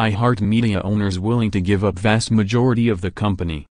iHeartMedia owners willing to give up vast majority of the company.